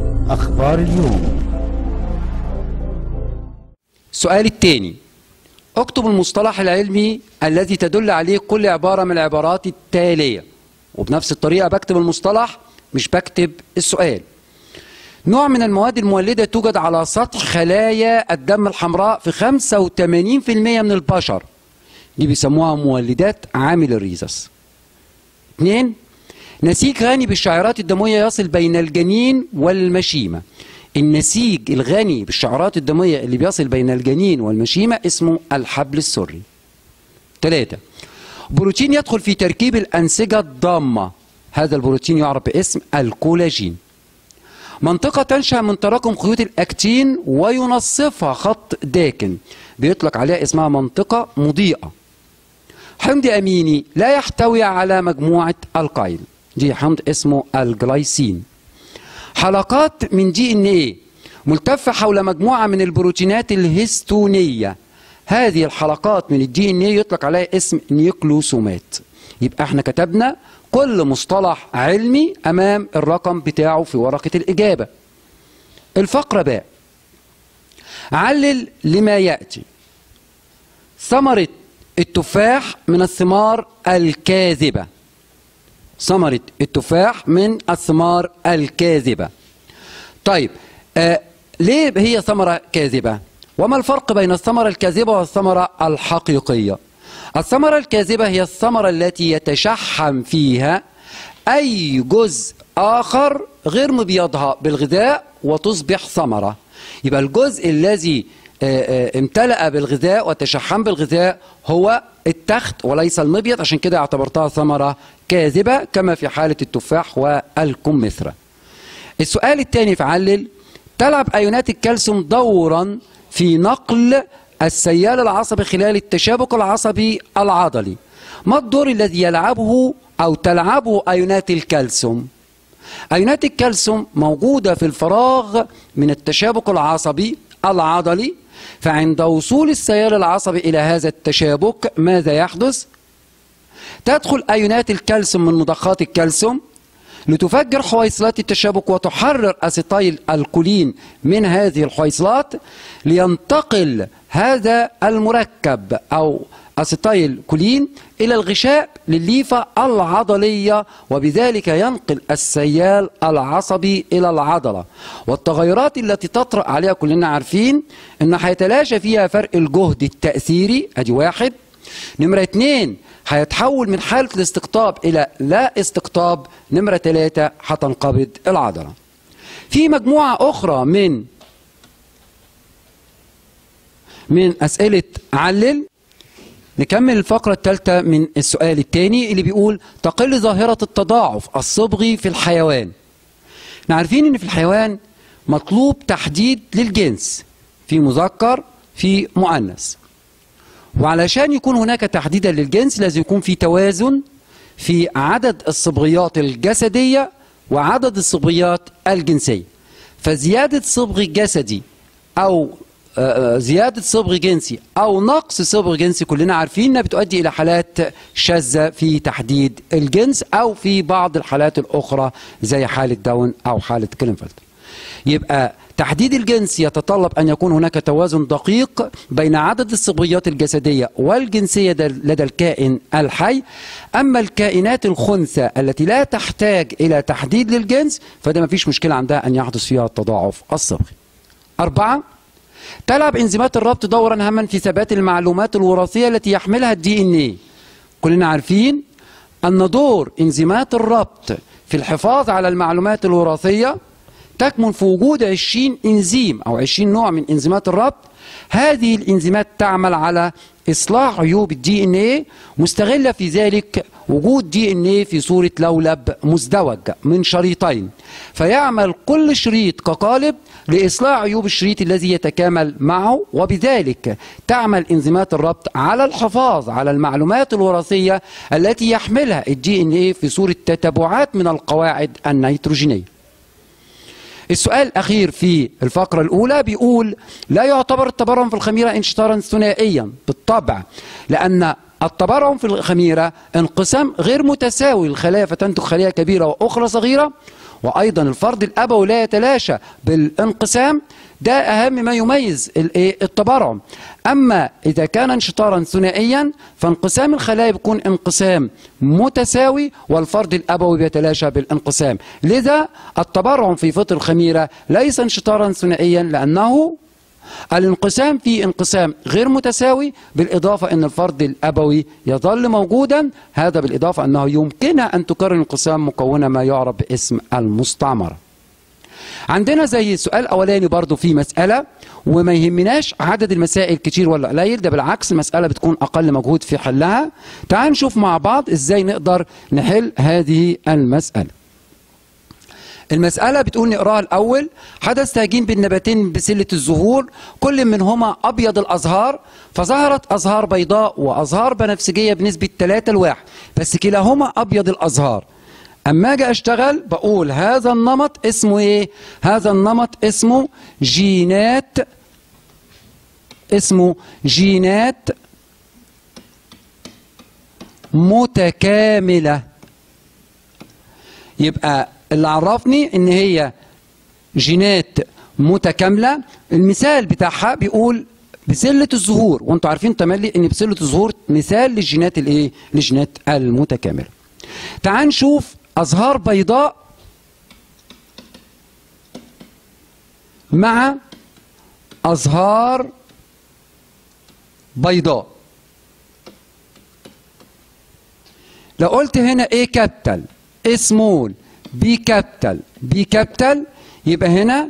أخبار اليوم. السؤال الثاني: اكتب المصطلح العلمي الذي تدل عليه كل عبارة من العبارات التالية. وبنفس الطريقة بكتب المصطلح مش بكتب السؤال. نوع من المواد المولدة توجد على سطح خلايا الدم الحمراء في 85% من البشر، دي بيسموها مولدات عامل الريزس. 2. نسيج غني بالشعيرات الدموية يصل بين الجنين والمشيمة. النسيج الغني بالشعيرات الدموية اللي بيصل بين الجنين والمشيمة اسمه الحبل السري. 3. بروتين يدخل في تركيب الأنسجة الضامة، هذا البروتين يعرف باسم الكولاجين. منطقة تنشأ من تراكم خيوط الأكتين وينصفها خط داكن، بيطلق عليها اسمها منطقة مضيئة. حمض أميني لا يحتوي على مجموعة القيل، دي حمض اسمه الجلايسين. حلقات من DNA ملتفة حول مجموعة من البروتينات الهستونية، هذه الحلقات من DNA يطلق عليها اسم نيوكلوسومات. يبقى احنا كتبنا كل مصطلح علمي أمام الرقم بتاعه في ورقة الإجابة. الفقرة باء: علل لما يأتي. ثمرة التفاح من الثمار الكاذبة. ثمرة التفاح من الثمار الكاذبة. طيب ليه هي ثمرة كاذبة؟ وما الفرق بين الثمرة الكاذبة والثمرة الحقيقية؟ الثمرة الكاذبة هي الثمرة التي يتشحم فيها أي جزء آخر غير مبيضها بالغذاء وتصبح ثمرة. يبقى الجزء الذي امتلأ بالغذاء وتشحم بالغذاء هو التخت وليس المبيض، عشان كده اعتبرتها ثمرة كاذبة كما في حالة التفاح والكمثرى. السؤال الثاني في علل: تلعب أيونات الكالسيوم دورا في نقل السيال العصبي خلال التشابك العصبي العضلي. ما الدور الذي يلعبه أو تلعبه أيونات الكالسيوم؟ أيونات الكالسيوم موجودة في الفراغ من التشابك العصبي العضلي، فعند وصول السيال العصبي إلى هذا التشابك ماذا يحدث؟ تدخل أيونات الكالسيوم من مضخات الكالسيوم لتفجر حويصلات التشابك وتحرر أسيتايل الكولين من هذه الحويصلات، لينتقل هذا المركب أو أسيتايل كولين إلى الغشاء للليفة العضلية، وبذلك ينقل السيال العصبي إلى العضلة. والتغيرات التي تطرأ عليها كلنا عارفين إن هيتلاشى فيها فرق الجهد التأثيري، أدي واحد. نمرة 2 هيتحول من حالة الاستقطاب إلى لا استقطاب. نمرة 3 هتنقبض العضلة. في مجموعة أخرى من أسئلة علل. نكمل الفقرة الثالثة من السؤال الثاني اللي بيقول: تقل ظاهرة التضاعف الصبغي في الحيوان. احنا عارفين ان في الحيوان مطلوب تحديد للجنس، في مذكر في مؤنث، وعلشان يكون هناك تحديدا للجنس لازم يكون في توازن في عدد الصبغيات الجسدية وعدد الصبغيات الجنسية. فزيادة صبغ جسدي أو زيادة صبغ جنسي أو نقص صبغ جنسي كلنا عارفين انها بتؤدي إلى حالات شاذة في تحديد الجنس، أو في بعض الحالات الأخرى زي حالة داون أو حالة كلينفيلد. يبقى تحديد الجنس يتطلب أن يكون هناك توازن دقيق بين عدد الصبغيات الجسدية والجنسية لدى الكائن الحي. أما الكائنات الخنثى التي لا تحتاج إلى تحديد للجنس فده ما فيش مشكلة عندها أن يحدث فيها التضاعف الصبغي. 4. تلعب إنزيمات الربط دورا هاما في ثبات المعلومات الوراثية التي يحملها DNA. كلنا عارفين أن دور إنزيمات الربط في الحفاظ على المعلومات الوراثية تكمن في وجود 20 إنزيم أو 20 نوع من إنزيمات الربط. هذه الإنزيمات تعمل على إصلاح عيوب DNA، مستغلة في ذلك وجود DNA في صورة لولب مزدوج من شريطين، فيعمل كل شريط كقالب لإصلاح عيوب الشريط الذي يتكامل معه، وبذلك تعمل إنزيمات الربط على الحفاظ على المعلومات الوراثية التي يحملها DNA في صورة تتبعات من القواعد النيتروجينية. السؤال الأخير في الفقرة الأولى بيقول: لا يعتبر التبرم في الخميرة انشطارا ثنائيا بالطبع، لأن التبرم في الخميرة انقسام غير متساوي للخلايا فتنتج خلية كبيرة وأخرى صغيرة، وأيضا الفرد الأبوي لا يتلاشى بالانقسام، ده أهم ما يميز التبرعم. أما إذا كان انشطارا ثنائيا فانقسام الخلايا بيكون انقسام متساوي والفرد الأبوي بيتلاشى بالانقسام. لذا التبرعم في فطر الخميرة ليس انشطارا ثنائيا، لأنه الانقسام فيه انقسام غير متساوي، بالإضافة أن الفرد الأبوي يظل موجودا، هذا بالإضافة أنه يمكنها أن تكرر انقسام مكونة ما يعرف باسم المستعمرة. عندنا زي السؤال الأولاني برضو في مسألة، وما يهمناش عدد المسائل كتير ولا قليل، ده بالعكس المسألة بتكون أقل مجهود في حلها. تعال نشوف مع بعض إزاي نقدر نحل هذه المسألة. المسألة بتقول نقراها الأول. حدث تهجين بين نباتين بسلة الزهور، كل منهما أبيض الأزهار، فظهرت أزهار بيضاء وأزهار بنفسجية بنسبة 3:1، بس كلاهما أبيض الأزهار. أما أجي أشتغل بقول هذا النمط اسمه إيه؟ هذا النمط اسمه جينات متكاملة. يبقى اللي عرفني ان هي جينات متكامله. المثال بتاعها بيقول بسله الزهور، وانتم عارفين تملي ان بسله الزهور مثال للجينات الايه؟ للجينات المتكامله. تعال نشوف ازهار بيضاء مع ازهار بيضاء. لو قلت هنا ايه كابيتال سمول بي كابيتال يبقى هنا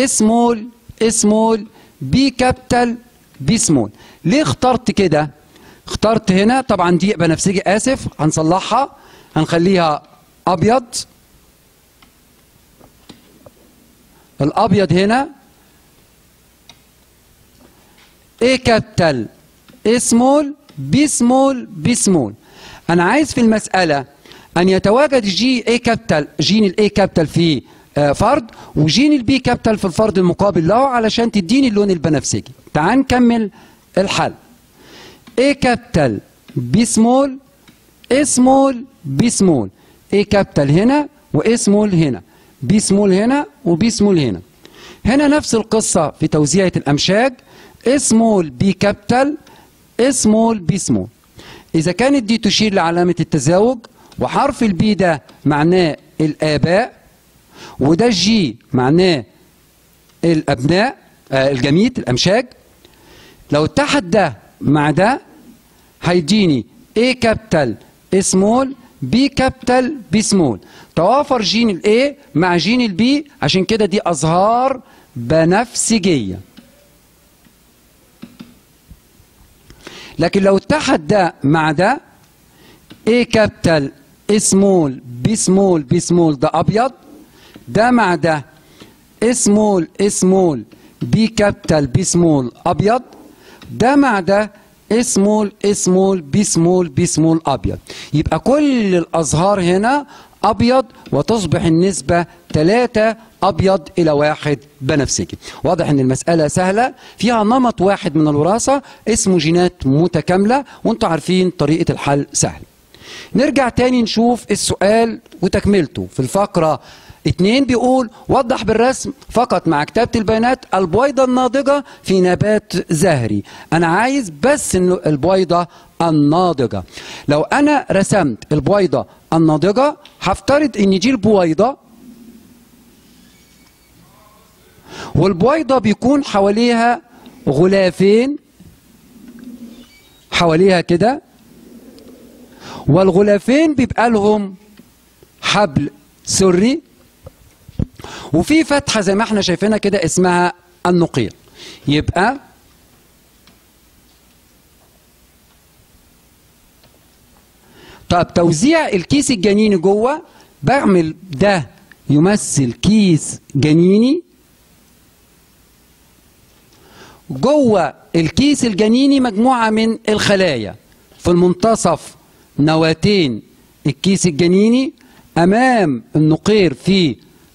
سمول بي كابيتال بي سمول. ليه اخترت كده؟ اخترت هنا طبعا دي بنفسجي، اسف هنصلحها هنخليها ابيض. الابيض هنا ايه كابيتال سمول بي سمول. انا عايز في المسألة أن يتواجد جين الاي كابيتال في فرد، وجين البي كابيتال في الفرد المقابل له، علشان تديني اللون البنفسجي. تعال نكمل الحل. اي كابيتال بي سمول بي سمول، اي كابيتال هنا واي سمول هنا، بي سمول هنا وبي سمول هنا. هنا نفس القصة في توزيعة الأمشاج، سمول بي كابيتال سمول بي سمول. إذا كانت دي تشير لعلامة التزاوج، وحرف البي ده معناه الآباء، وده الجي معناه الأبناء الجميد الأمشاج، لو اتحد ده مع ده هيديني A كابيتال سمول B كابيتال B سمول. توافر جين الA مع جين الB، عشان كده دي أزهار بنفسجية. لكن لو اتحد ده مع ده A كابيتال سمول بي سمول ده ابيض، ده مع ده سمول بي كابيتال بي سمول ابيض، ده مع ده سمول بي سمول ابيض. يبقى كل الازهار هنا ابيض، وتصبح النسبة 3 ابيض الى 1 بنفسجي. واضح ان المسألة سهلة، فيها نمط واحد من الوراثة اسمه جينات متكاملة، وانتم عارفين طريقة الحل سهل. نرجع تاني نشوف السؤال وتكملته. في الفقرة 2 بيقول وضح بالرسم فقط مع كتابة البيانات البويضة الناضجة في نبات زهري. أنا عايز بس البويضة الناضجة. لو أنا رسمت البويضة الناضجة هفترض إن دي البويضة، والبويضة بيكون حواليها غلافين حواليها كده، والغلافين بيبقى لهم حبل سري، وفي فتحة زي ما احنا شايفينها كده اسمها النقير. يبقى طب توزيع الكيس الجنيني جوه، بعمل ده يمثل كيس جنيني. جوه الكيس الجنيني مجموعة من الخلايا، في المنتصف نواتين الكيس الجنيني، أمام النقير في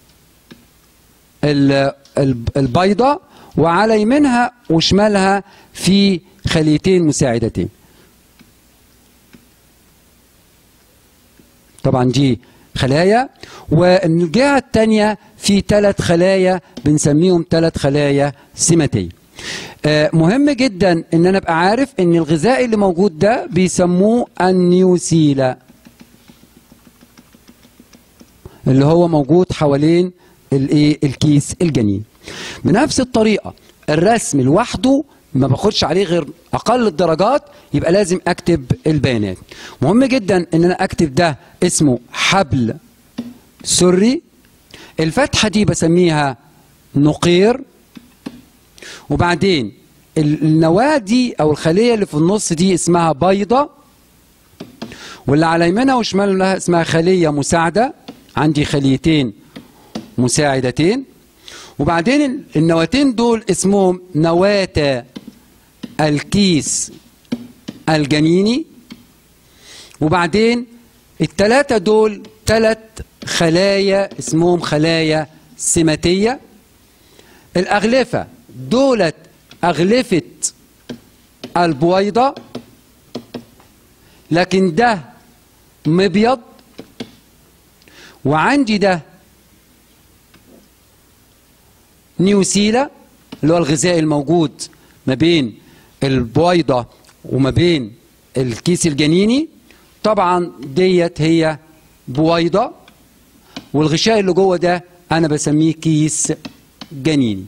البيضة، وعلى يمينها وشمالها في خليتين مساعدتين. طبعا دي خلايا، والجهة الثانية في 3 خلايا بنسميهم 3 خلايا سماتية. مهم جدا ان انا ابقى عارف ان الغذاء اللي موجود ده بيسموه النيوسيلا، اللي هو موجود حوالين الكيس الجنين. بنفس الطريقة الرسم لوحده ما باخدش عليه غير اقل الدرجات، يبقى لازم اكتب البيانات. مهم جدا ان انا اكتب ده اسمه حبل سري، الفتحة دي بسميها نقير، وبعدين النواة دي او الخلية اللي في النص دي اسمها بيضة، واللي على يمينها وشمالها اسمها خلية مساعدة، عندي خليتين مساعدتين، وبعدين النواتين دول اسمهم نواة الكيس الجنيني، وبعدين ال3 دول 3 خلايا اسمهم خلايا سماتية. الأغلفة دولت أغلفة البويضة، لكن ده مبيض، وعندي ده نيوسيلا اللي هو الغذاء الموجود ما بين البويضة وما بين الكيس الجنيني. طبعا ديت هي بويضة، والغشاء اللي جوه ده انا بسميه كيس جنيني.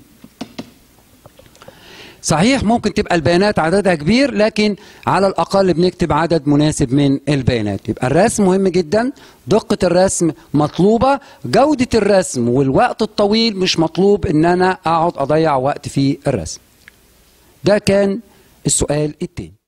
صحيح ممكن تبقى البيانات عددها كبير، لكن على الأقل بنكتب عدد مناسب من البيانات. يبقى الرسم مهم جدا، دقة الرسم مطلوبة، جودة الرسم والوقت الطويل مش مطلوب ان انا اقعد اضيع وقت في الرسم. ده كان السؤال التاني.